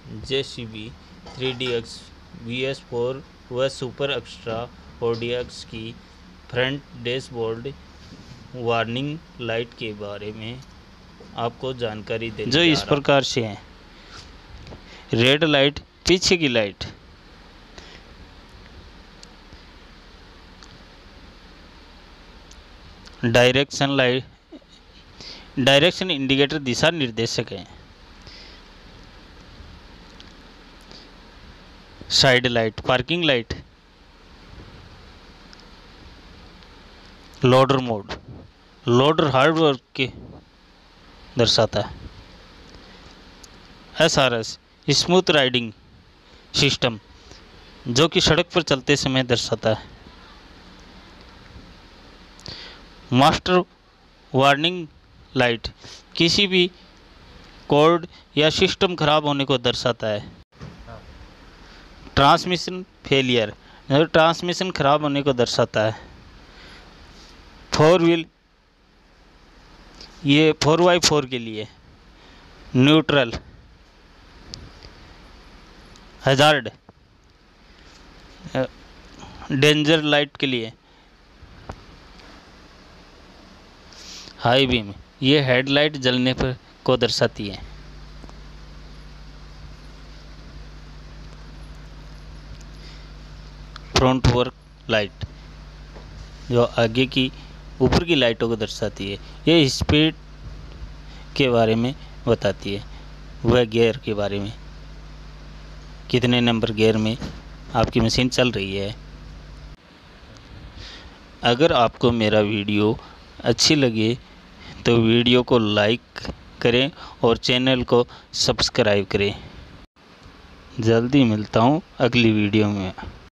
JCB 3DX VS4 व super extra ODX की front dashboard warning light के बारे में आपको जानकारी देने जो इस प्रकार से है। रेड लाइट पीछे की light, direction light, direction indicator दिशा निर्देशक है। Side light, parking light, loader mode, loader hardware के दर्शाता है। SRS स्मूथ राइडिंग सिस्टम, जो कि सड़क पर चलते समय दर्शाता है। मास्टर वार्निंग लाइट किसी भी कोड या सिस्टम खराब होने को दर्शाता है। ट्रांसमिशन फेलियर, ट्रांसमिशन खराब होने को दर्शाता है। 4 व्हील, ये 4x4 के लिए। न्यूट्रल, हजार्ड, डेंजर लाइट के लिए। हाई बीम, ये हेडलाइट जलने पर को दर्शाती है। फ्रंट वर्क लाइट, जो आगे की ऊपर की लाइटों को दर्शाती है। ये स्पीड के बारे में बताती है, वह गियर के बारे में, कितने नंबर गियर में आपकी मशीन चल रही है। अगर आपको मेरा वीडियो अच्छी लगे तो वीडियो को लाइक करें और चैनल को सब्सक्राइब करें। जल्दी मिलता हूँ अगली वीडियो में।